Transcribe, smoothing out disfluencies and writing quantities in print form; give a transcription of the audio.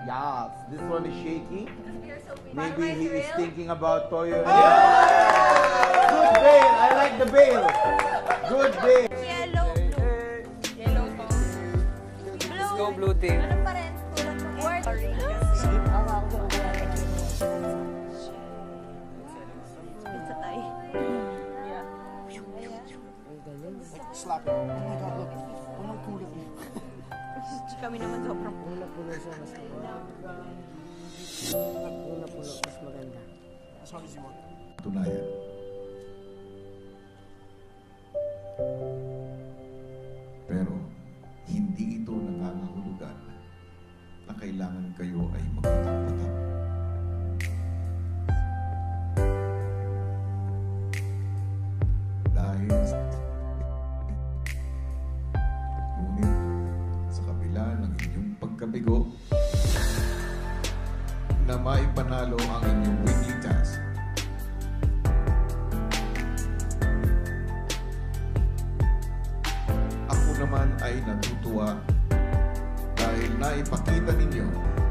Yes, this one is shaky. You're so pretty. Maybe he is thinking about Toyo. Good bail. I like the bail. Good bail. Yellow, blue. Yellow po. Blue. Let's go blue team. Ano pa rin? Kulang ng word. Pizza tayo. Yeah. Slap. Oh my God, look. Walang kulap niya. Kami naman sobrang Pula-pula siya, mas maganda. Pula-pula, mas maganda. As long as you want. Tunayan. Pero hindi ito nangangahulugan na kailangan kayo ay magpatak-patak. Dahil ngunit sa kabila ng inyong pagkabigo na maipanalo ang inyong weekly task, ako naman ay natutuwa dahil naipakita ninyo